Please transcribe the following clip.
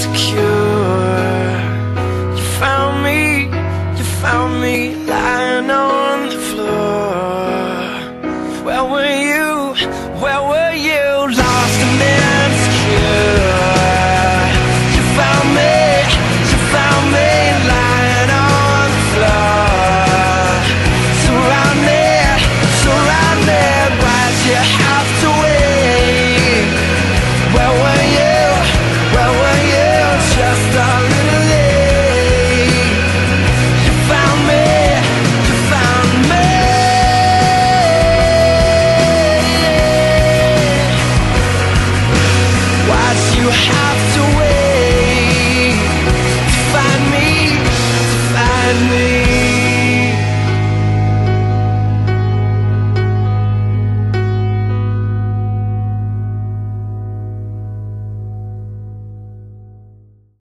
insecure. You found me lying on the floor. Where were you? Where were you? Lost and insecure. You found me lying on the floor. Surround me, why'd you have to wait? Where were you? Where were you? Just a little late. You found me. Why'd you have to wait?